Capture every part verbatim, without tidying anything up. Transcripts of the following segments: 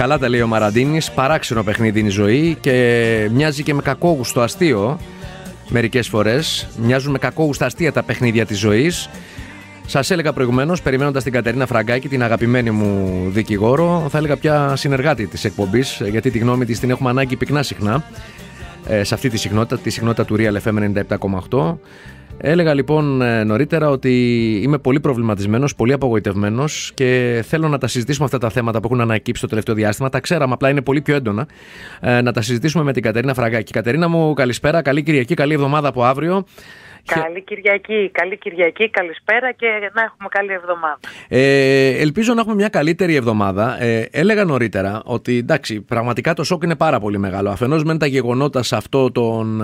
Καλά τα λέει ο Μαραντίνης. Παράξενο παιχνίδι είναι η ζωή και μοιάζει και με κακόγουστο αστείο μερικές φορές. Μοιάζουν με κακόγουστα αστεία τα παιχνίδια της ζωής. Σας έλεγα προηγουμένως, περιμένοντας την Κατερίνα Φραγκάκη, την αγαπημένη μου δικηγόρο, θα έλεγα πια συνεργάτη της εκπομπής, γιατί τη γνώμη της την έχουμε ανάγκη πυκνά συχνά, ε, σε αυτή τη συχνότητα, τη συχνότητα του Real εφ εμ ενενήντα επτά κόμμα οκτώ. Έλεγα λοιπόν νωρίτερα ότι είμαι πολύ προβληματισμένος, πολύ απογοητευμένος και θέλω να τα συζητήσουμε αυτά τα θέματα που έχουν ανακύψει το τελευταίο διάστημα. Τα ξέραμε, απλά είναι πολύ πιο έντονα. Ε, να τα συζητήσουμε με την Κατερίνα Φραγκάκη. Κατερίνα μου, καλησπέρα, καλή Κυριακή, καλή εβδομάδα από αύριο. Καλή Κυριακή, καλή Κυριακή, καλησπέρα και να έχουμε καλή εβδομάδα. Ε, ελπίζω να έχουμε μια καλύτερη εβδομάδα. Ε, έλεγα νωρίτερα ότι εντάξει, πραγματικά το σοκ είναι πάρα πολύ μεγάλο. Αφενός μεν τα γεγονότα σε αυτό τον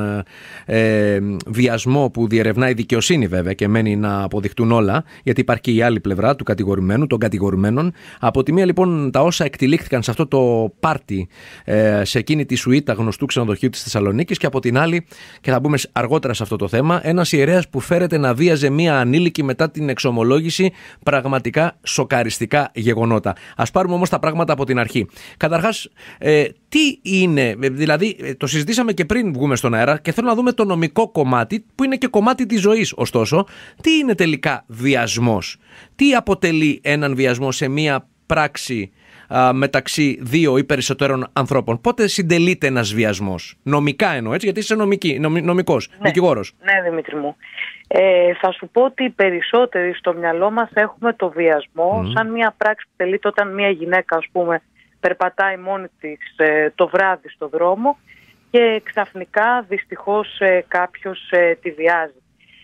ε, βιασμό που διερευνάει η δικαιοσύνη βέβαια και μένει να αποδειχτούν όλα, γιατί υπάρχει και η άλλη πλευρά του κατηγορουμένου, των κατηγορουμένων. Από τη μία λοιπόν τα όσα εκτυλίχθηκαν σε αυτό το πάρτι, ε, σε εκείνη τη σουίτα γνωστού ξενοδοχείου της Θεσσαλονίκης, και από την άλλη, και θα μπούμε αργότερα σε αυτό το θέμα, ένα ιερέας που φέρεται να βίαζε μία ανήλικη μετά την εξομολόγηση, πραγματικά σοκαριστικά γεγονότα. Ας πάρουμε όμως τα πράγματα από την αρχή. Καταρχάς, ε, τι είναι, δηλαδή το συζητήσαμε και πριν βγούμε στον αέρα και θέλω να δούμε το νομικό κομμάτι που είναι και κομμάτι της ζωής. Ωστόσο, τι είναι τελικά βιασμός? Τι αποτελεί έναν βιασμό σε μία πράξη α, μεταξύ δύο ή περισσότερων ανθρώπων? Πότε συντελείται ένας βιασμός? Νομικά εννοώ, έτσι, γιατί είσαι νομική, νομ, νομικός, ναι, δικηγόρος. Ναι, Δημήτρη μου. Ε, θα σου πω ότι οι περισσότεροι στο μυαλό μας έχουμε το βιασμό mm. σαν μια πράξη που τελείται όταν μια γυναίκα, ας πούμε, περπατάει μόνη της ε, το βράδυ στο δρόμο και ξαφνικά δυστυχώς ε, κάποιος ε, τη βιάζει.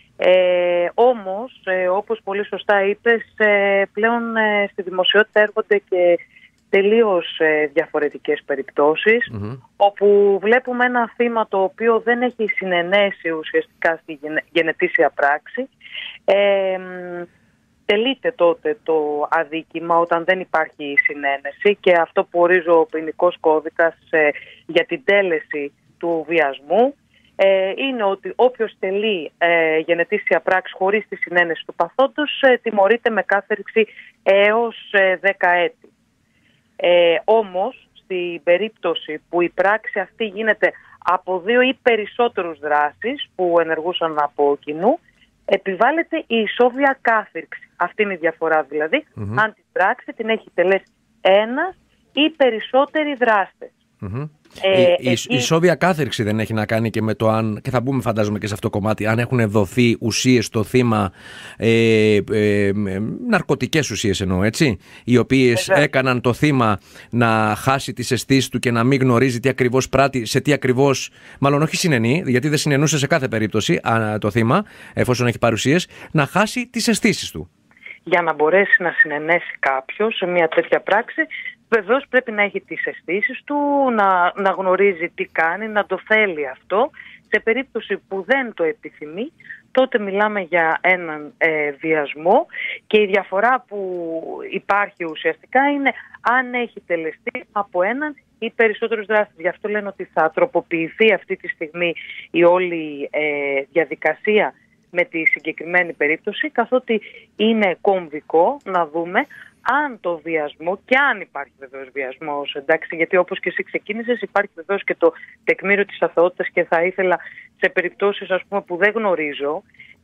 Ε, όμως, ε, όπως πολύ σωστά είπες, ε, πλέον ε, στη δημοσιότητα έρχονται και τελείως ε, διαφορετικές περιπτώσεις, mm-hmm. όπου βλέπουμε ένα θύμα το οποίο δεν έχει συνενέσει ουσιαστικά στη γενε, γενετήσια πράξη. Ε, τελείται τότε το αδίκημα όταν δεν υπάρχει συνένεση, και αυτό που ορίζει ο ποινικός κώδικας ε, για την τέλεση του βιασμού ε, είναι ότι όποιος τελεί ε, γενετήσια πράξη χωρίς τη συνένεση του παθόντος ε, τιμωρείται με κάθερξη έως ε, δέκα έτη. Ε, όμως, στην περίπτωση που η πράξη αυτή γίνεται από δύο ή περισσότερους δράσεις που ενεργούσαν από κοινού, επιβάλλεται η ισόβια κάθυρξη. Αυτή είναι η διαφορά δηλαδή, mm-hmm. αν την πράξη την έχει τελέσει ένας ή περισσότεροι δράστες. Mm-hmm. Ε, η η, η ισόβια κάθερξη δεν έχει να κάνει και με το αν, και θα μπούμε φαντάζομαι και σε αυτό το κομμάτι, αν έχουν δοθεί ουσίες στο θύμα, ε, ε, ναρκωτικές ουσίες εννοώ, έτσι, οι οποίες Βέβαια. έκαναν το θύμα να χάσει τις αισθήσεις του και να μην γνωρίζει τι ακριβώς πράττει, σε τι ακριβώς, μάλλον όχι συνενεί, γιατί δεν συνενούσε σε κάθε περίπτωση α, το θύμα, εφόσον έχει παρουσίες, να χάσει τις αισθήσεις του. Για να μπορέσει να συνενέσει κάποιος σε μια τέτοια πράξη, βεβαίως πρέπει να έχει τις αισθήσεις του, να, να γνωρίζει τι κάνει, να το θέλει αυτό. Σε περίπτωση που δεν το επιθυμεί, τότε μιλάμε για έναν ε, βιασμό, και η διαφορά που υπάρχει ουσιαστικά είναι αν έχει τελεστεί από έναν ή περισσότερους δράστες. Γι' αυτό λένε ότι θα τροποποιηθεί αυτή τη στιγμή η όλη ε, διαδικασία με τη συγκεκριμένη περίπτωση, καθότι είναι κομβικό να δούμε αν το βιασμό, και αν υπάρχει βεβαίως βιασμός, εντάξει, γιατί όπως και εσύ ξεκίνησες, υπάρχει βεβαίως και το τεκμήριο της αθωότητας, και θα ήθελα σε περιπτώσεις, ας πούμε, που δεν γνωρίζω,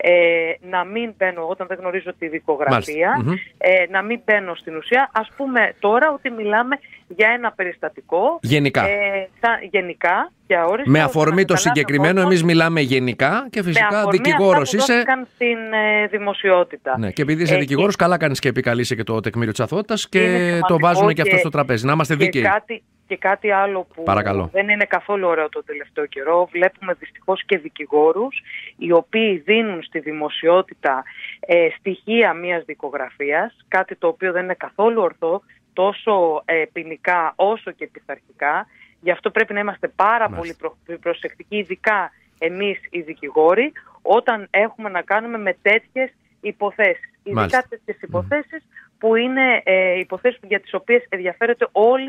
ε, να μην μπαίνω, όταν δεν γνωρίζω τη δικογραφία, mm-hmm. ε, να μην μπαίνω στην ουσία. Ας πούμε τώρα ότι μιλάμε για ένα περιστατικό. Γενικά. Ε, θα, γενικά. Με αφορμή το συγκεκριμένο, όμως, εμείς μιλάμε γενικά και φυσικά δικηγόρος είσαι. Δόθηκαν στην ε, δημοσιότητα. Ναι, και επειδή είσαι ε, δικηγόρος, και... καλά κάνεις και επικαλείσαι και το τεκμήριο της αθωότητας και το βάζουν και, και αυτό στο τραπέζι. Να είμαστε δίκαιοι. Κάτι, και κάτι άλλο που Παρακαλώ. δεν είναι καθόλου ωραίο το τελευταίο καιρό. Βλέπουμε δυστυχώς και δικηγόρους οι οποίοι δίνουν στη δημοσιότητα ε, στοιχεία μιας δικογραφίας, κάτι το οποίο δεν είναι καθόλου ορθό, τόσο ε, ποινικά όσο και πειθαρχικά. Γι' αυτό πρέπει να είμαστε πάρα Μάλιστα. πολύ προσεκτικοί, ειδικά εμείς οι δικηγόροι, όταν έχουμε να κάνουμε με τέτοιες υποθέσεις. Ειδικά τέτοιες υποθέσεις mm. που είναι ε, υποθέσεις για τις οποίες ενδιαφέρεται όλη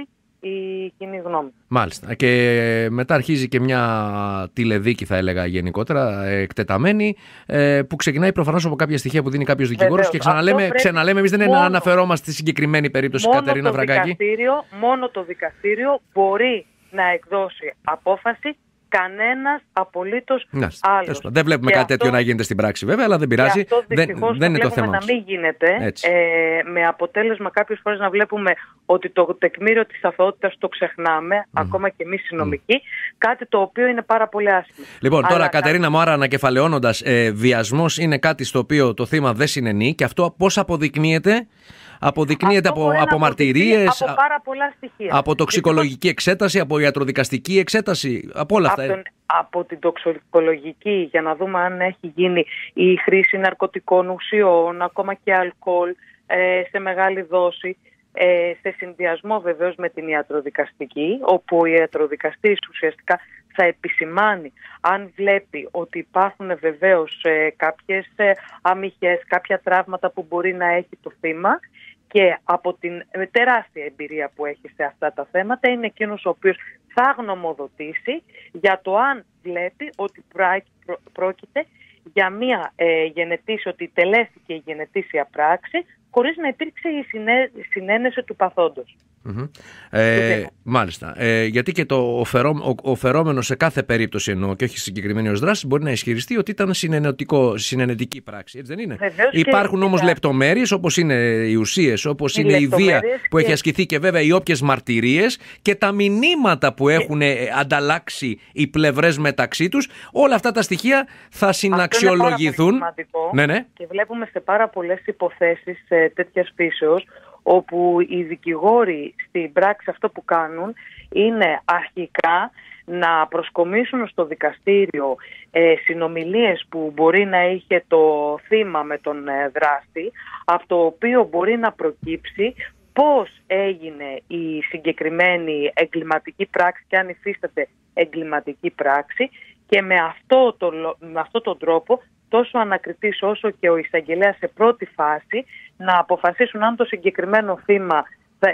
η κοινή γνώμη. Μάλιστα. Και μετά αρχίζει και μια τηλεδίκη, θα έλεγα γενικότερα, εκτεταμένη, που ξεκινάει προφανώς από κάποια στοιχεία που δίνει κάποιος δικηγόρος. Και ξαναλέμε, ξαναλέμε εμείς δεν μόνο, αναφερόμαστε στη συγκεκριμένη περίπτωση, Κατερίνα Βραγκάκη. Μόνο το δικαστήριο μπορεί να εκδώσει απόφαση. Κανένας απολύτως άλλος. Δεν βλέπουμε και κάτι αυτό, τέτοιο να γίνεται στην πράξη βέβαια, αλλά δεν πειράζει. Αυτό δεν, δεν είναι το θέμα. Να μην γίνεται, ε, με αποτέλεσμα κάποιες φορές να βλέπουμε ότι το τεκμήριο της αθωότητας το ξεχνάμε, mm. ακόμα και εμείς οι νομικοί, mm. κάτι το οποίο είναι πάρα πολύ άσχημο. Λοιπόν, αλλά τώρα Κατερίνα μου, άρα ανακεφαλαιώνοντας, ε, βιασμός είναι κάτι στο οποίο το θύμα δεν συνενεί και αυτό πώς αποδεικνύεται? Αποδεικνύεται από, από μαρτυρίες, από πάρα πολλά στοιχεία. Από τοξικολογική εξέταση, από ιατροδικαστική εξέταση, από όλα αυτά. Από, τον, από την τοξικολογική, για να δούμε αν έχει γίνει η χρήση ναρκωτικών ουσιών, ακόμα και αλκοόλ ε, σε μεγάλη δόση, ε, σε συνδυασμό βεβαίως με την ιατροδικαστική, όπου ο ιατροδικαστής ουσιαστικά θα επισημάνει αν βλέπει ότι υπάρχουν βεβαίως ε, κάποιες ε, αμυχές, κάποια τραύματα που μπορεί να έχει το θύμα. Και από την τεράστια εμπειρία που έχει σε αυτά τα θέματα είναι εκείνος ο οποίος θα γνωμοδοτήσει για το αν βλέπει ότι πρόκειται για μια ε, γενετήσια, ότι τελέστηκε η γενετήσια πράξη χωρίς να υπήρξε η συνέ, συνένεση του παθόντος. Mm-hmm. Ε, μάλιστα. Ε, γιατί και το, ο, φερό, ο, ο φερόμενος σε κάθε περίπτωση, εννοώ και όχι συγκεκριμένη ως δράση, μπορεί να ισχυριστεί ότι ήταν συνενετική πράξη. Έτσι δεν είναι? Βεβαίως. Υπάρχουν όμως λεπτομέρειες, όπως είναι οι ουσίες, όπως είναι η βία που και... έχει ασκηθεί και βέβαια οι όποιες μαρτυρίες και τα μηνύματα που έχουν και... ανταλλάξει οι πλευρές μεταξύ τους. Όλα αυτά τα στοιχεία θα συναξιολογηθούν. Ναι, ναι. Και βλέπουμε σε πάρα πολλές υποθέσεις τέτοιας φύσεως, όπου οι δικηγόροι στην πράξη αυτό που κάνουν είναι αρχικά να προσκομίσουν στο δικαστήριο ε, συνομιλίες που μπορεί να είχε το θύμα με τον ε, δράστη, από το οποίο μπορεί να προκύψει πώς έγινε η συγκεκριμένη εγκληματική πράξη και αν υφίσταται εγκληματική πράξη, και με αυτό το, με αυτό τον τρόπο τόσο ο ανακριτής όσο και ο εισαγγελέας σε πρώτη φάση να αποφασίσουν αν το συγκεκριμένο θύμα,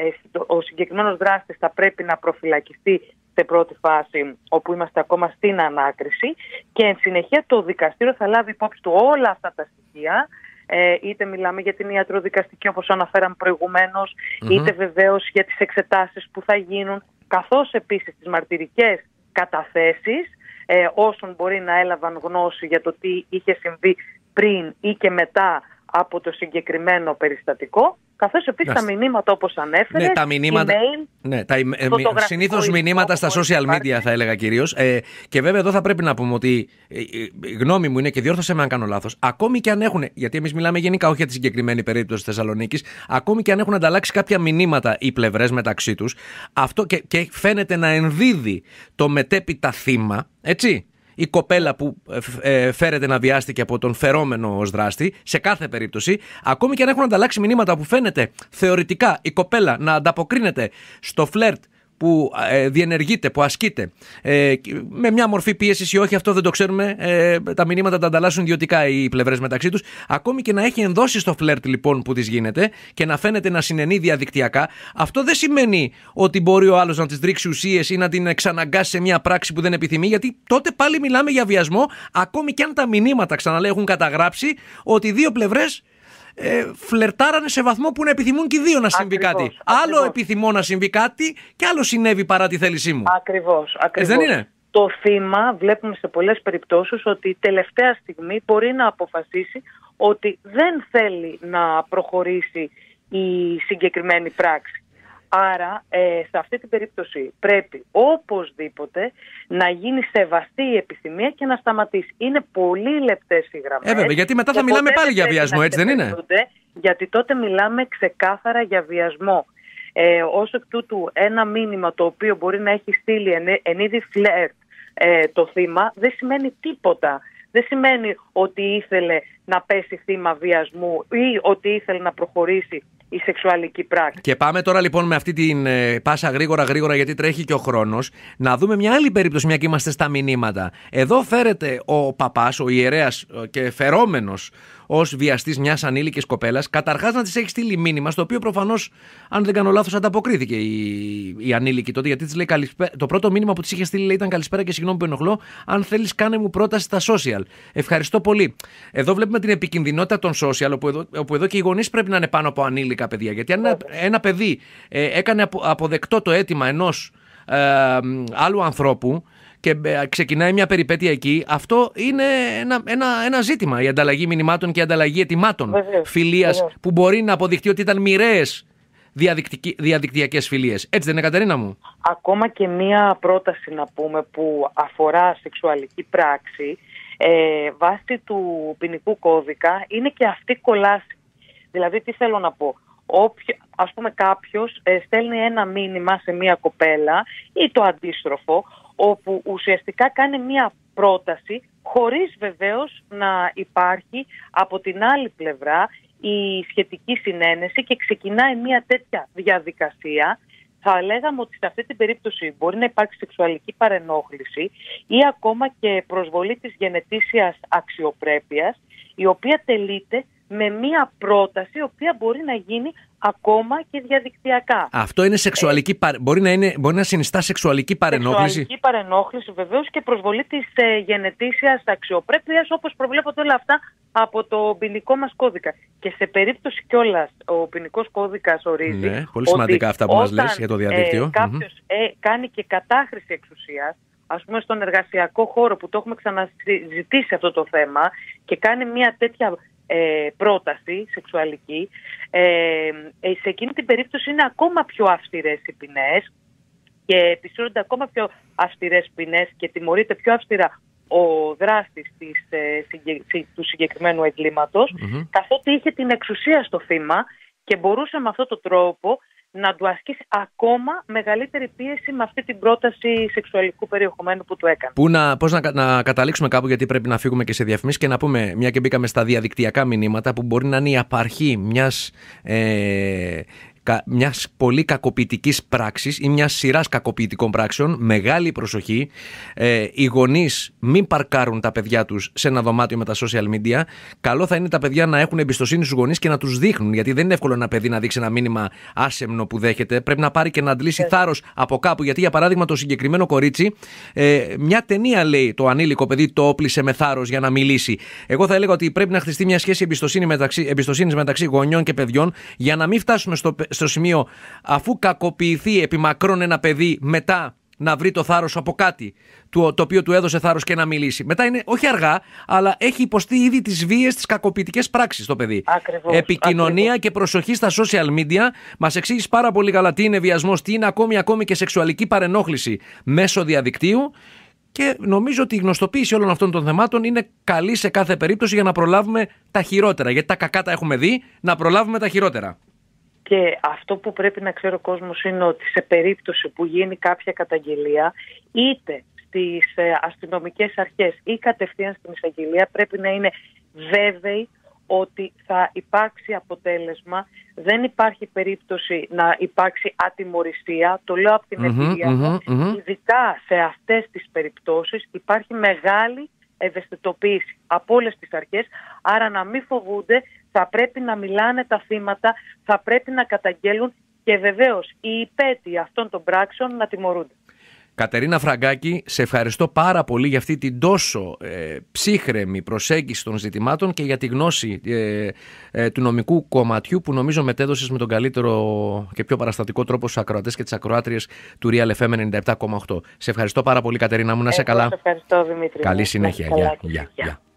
ο συγκεκριμένος δράστης θα πρέπει να προφυλακιστεί σε πρώτη φάση, όπου είμαστε ακόμα στην ανάκριση, και εν συνεχεία το δικαστήριο θα λάβει υπόψη του όλα αυτά τα στοιχεία, είτε μιλάμε για την ιατροδικαστική όπως αναφέραμε προηγουμένως, mm-hmm. είτε βεβαίως για τις εξετάσεις που θα γίνουν, καθώς επίσης τις μαρτυρικές καταθέσεις Ε, όσων μπορεί να έλαβαν γνώση για το τι είχε συμβεί πριν ή και μετά από το συγκεκριμένο περιστατικό, καθώς επίσης τα μηνύματα όπως ανέφερες, ναι, τα μηνύματα, email, ναι, τα, ε, συνήθως μηνύματα στα social media θα έλεγα κυρίως, ε, και βέβαια εδώ θα πρέπει να πούμε ότι ε, η γνώμη μου είναι, και διόρθωσε με αν κάνω λάθος, ακόμη και αν έχουν, γιατί εμείς μιλάμε γενικά όχι για τη συγκεκριμένη περίπτωση της Θεσσαλονίκης, ακόμη και αν έχουν ανταλλάξει κάποια μηνύματα οι πλευρές μεταξύ τους, αυτό και, και φαίνεται να ενδίδει το μετέπειτα θύμα, έτσι, η κοπέλα που ε, φέρεται να βιάστηκε από τον φερόμενο ως δράστη, σε κάθε περίπτωση, ακόμη και αν έχουν ανταλλάξει μηνύματα που φαίνεται θεωρητικά η κοπέλα να ανταποκρίνεται στο φλερτ που ε, διενεργείται, που ασκείται, ε, με μια μορφή πίεσης ή όχι, αυτό δεν το ξέρουμε, ε, τα μηνύματα τα ανταλλάσσουν ιδιωτικά οι πλευρές μεταξύ τους, ακόμη και να έχει ενδώσει στο φλερτ λοιπόν που της γίνεται και να φαίνεται να συνενεί διαδικτυακά, αυτό δεν σημαίνει ότι μπορεί ο άλλος να της ρίξει ουσίες ή να την εξαναγκάσει σε μια πράξη που δεν επιθυμεί, γιατί τότε πάλι μιλάμε για βιασμό, ακόμη και αν τα μηνύματα, ξαναλέω, έχουν καταγράψει ότι οι δύο πλευρές Ε, φλερτάρανε σε βαθμό που να επιθυμούν και οι δύο να συμβεί ακριβώς, κάτι. Ακριβώς. Άλλο επιθυμώ να συμβεί κάτι και άλλο συνέβη παρά τη θέλησή μου. Ακριβώς. ακριβώς. Ε, δεν είναι? Το θύμα βλέπουμε σε πολλές περιπτώσεις ότι τελευταία στιγμή μπορεί να αποφασίσει ότι δεν θέλει να προχωρήσει η συγκεκριμένη πράξη. Άρα, ε, σε αυτή την περίπτωση πρέπει οπωσδήποτε να γίνει σεβαστή η επιθυμία και να σταματήσει. Είναι πολύ λεπτές οι γραμμές. Ε, βέβαια, γιατί μετά θα μιλάμε πάλι για βιασμό, έτσι δεν είναι? Γιατί τότε μιλάμε ξεκάθαρα για βιασμό. Ε, ως εκ τούτου, ένα μήνυμα το οποίο μπορεί να έχει στείλει εν, εν είδη φλερτ ε, το θύμα δεν σημαίνει τίποτα. Δεν σημαίνει ότι ήθελε να πέσει θύμα βιασμού ή ότι ήθελε να προχωρήσει η σεξουαλική πράξη. Και πάμε τώρα λοιπόν με αυτή την ε, πάσα γρήγορα γρήγορα, γιατί τρέχει και ο χρόνος, να δούμε μια άλλη περίπτωση, μια και είμαστε στα μηνύματα. Εδώ φέρεται ο παπάς, ο ιερέας και φερόμενος, ως βιαστής μιας ανήλικης κοπέλας, καταρχάς να της έχει στείλει μήνυμα, στο οποίο προφανώς, αν δεν κάνω λάθος, ανταποκρίθηκε η, η ανήλικη τότε, γιατί της λέει καλησπέρα. Το πρώτο μήνυμα που της είχε στείλει λέει, ήταν καλησπέρα και συγγνώμη που ενοχλώ. Αν θέλεις, κάνε μου πρόταση στα social. Ευχαριστώ πολύ. Εδώ βλέπουμε την επικινδυνότητα των social, όπου εδώ, όπου εδώ και οι γονείς πρέπει να είναι πάνω από ανήλικα παιδιά. Γιατί αν ένα, ένα παιδί ε, έκανε απο, αποδεκτό το αίτημα ενός ε, άλλου ανθρώπου και ξεκινάει μια περιπέτεια εκεί, αυτό είναι ένα, ένα, ένα ζήτημα. Η ανταλλαγή μηνυμάτων και η ανταλλαγή αιτημάτων φιλίας, που μπορεί να αποδειχτεί ότι ήταν μοιραίες διαδικτυακές φιλίες. Έτσι δεν είναι, Κατερίνα μου? Ακόμα και μία πρόταση να πούμε που αφορά σεξουαλική πράξη, ε, βάσει του ποινικού κώδικα, είναι και αυτή κολάσιμη. Δηλαδή, τι θέλω να πω. Όποιο, ας πούμε κάποιος ε, στέλνει ένα μήνυμα σε μία κοπέλα ή το αντίστροφο, όπου ουσιαστικά κάνει μία πρόταση χωρίς βεβαίως να υπάρχει από την άλλη πλευρά η σχετική συνένεση και ξεκινάει μία τέτοια διαδικασία. Θα λέγαμε ότι σε αυτή την περίπτωση μπορεί να υπάρξει σεξουαλική παρενόχληση ή ακόμα και προσβολή της γενετήσιας αξιοπρέπειας, η οποία τελείται με μία πρόταση η οποία μπορεί να γίνει ακόμα και διαδικτυακά. Αυτό είναι σεξουαλική, ε, μπορεί, να είναι, μπορεί να συνιστά σεξουαλική παρενόχληση. Σεξουαλική παρενόχληση βεβαίως και προσβολή της ε, γενετήσιας αξιοπρέπειας, όπως προβλέπονται όλα αυτά από το ποινικό μας κώδικα. Και σε περίπτωση κιόλας ο ποινικός κώδικας ορίζει, ναι, πολύ σημαντικά ότι αυτά που μας λες για το διαδίκτυο. Ε, κάποιος mm-hmm. ε, κάνει και κατάχρηση εξουσίας, ας πούμε στον εργασιακό χώρο που το έχουμε ξαναζητήσει αυτό το θέμα, και κάνει μια τέτοια Ε, πρόταση σεξουαλική, ε, ε, σε εκείνη την περίπτωση είναι ακόμα πιο αυστηρές οι ποινές και επισύρονται ακόμα πιο αυστηρές ποινές και τιμωρείται πιο αυστηρά ο δράστης της, ε, συγκε, του συγκεκριμένου εγκλήματος, mm-hmm. καθότι είχε την εξουσία στο θύμα και μπορούσε με αυτόν τον τρόπο να του ασκήσει ακόμα μεγαλύτερη πίεση με αυτή την πρόταση σεξουαλικού περιεχομένου που του έκανε. Πού να, πώς να, να καταλήξουμε κάπου, γιατί πρέπει να φύγουμε και σε διαφημίσεις, και να πούμε, μια και μπήκαμε στα διαδικτυακά μηνύματα, που μπορεί να είναι η απαρχή μιας, ε, μιας πολύ κακοποιητικής πράξης ή μιας σειράς κακοποιητικών πράξεων. Μεγάλη προσοχή. Ε, οι γονείς μην παρκάρουν τα παιδιά τους σε ένα δωμάτιο με τα social media. Καλό θα είναι τα παιδιά να έχουν εμπιστοσύνη στους γονείς και να τους δείχνουν. Γιατί δεν είναι εύκολο ένα παιδί να δείξει ένα μήνυμα άσεμνο που δέχεται. Πρέπει να πάρει και να αντλήσει θάρρος από κάπου. Γιατί, για παράδειγμα, το συγκεκριμένο κορίτσι, ε, μια ταινία λέει το ανήλικο παιδί το όπλησε με θάρρος για να μιλήσει. Εγώ θα έλεγα ότι πρέπει να χτιστεί μια σχέση εμπιστοσύνη μεταξύ, εμπιστοσύνης μεταξύ γονιών και παιδιών, για να μην φτάσουμε στο, στο σημείο, αφού κακοποιηθεί επιμακρών ένα παιδί, μετά να βρει το θάρρος από κάτι το, το οποίο του έδωσε θάρρος και να μιλήσει. Μετά είναι όχι αργά, αλλά έχει υποστεί ήδη τις βίες, τις κακοποιητικές πράξεις το παιδί. Ακριβώς, Επικοινωνία ακριβώς. Και προσοχή στα social media. Μας εξήγησε πάρα πολύ καλά τι είναι βιασμός, τι είναι ακόμη, ακόμη και σεξουαλική παρενόχληση μέσω διαδικτύου. Και νομίζω ότι η γνωστοποίηση όλων αυτών των θεμάτων είναι καλή σε κάθε περίπτωση, για να προλάβουμε τα χειρότερα. Γιατί τα κακά τα έχουμε δει, να προλάβουμε τα χειρότερα. Και αυτό που πρέπει να ξέρει ο κόσμος είναι ότι σε περίπτωση που γίνει κάποια καταγγελία, είτε στις αστυνομικές αρχές ή κατευθείαν στην εισαγγελία, πρέπει να είναι βέβαιοι ότι θα υπάρξει αποτέλεσμα. Δεν υπάρχει περίπτωση να υπάρξει ατιμωρησία. Το λέω από την mm-hmm, εμπειρία μου. Mm-hmm, mm-hmm. Ειδικά σε αυτές τις περιπτώσεις υπάρχει μεγάλη ευαισθητοποίηση από όλες τις αρχές. Άρα να μην φοβούνται, θα πρέπει να μιλάνε τα θύματα, θα πρέπει να καταγγέλουν και βεβαίως οι υπέτειοι αυτών των πράξεων να τιμωρούνται. Κατερίνα Φραγκάκη, σε ευχαριστώ πάρα πολύ για αυτή την τόσο ε, ψύχρεμη προσέγγιση των ζητημάτων και για τη γνώση ε, ε, του νομικού κομματιού που νομίζω μετέδωσες με τον καλύτερο και πιο παραστατικό τρόπο στους ακροατές και τις ακροάτριες του Real εφ εμ ενενήντα επτά κόμμα οκτώ. Σε ευχαριστώ πάρα πολύ, Κατερίνα μου, να είσαι καλά. Σε ευχαριστώ, Δημήτρη. Καλή συνέχεια. Γεια.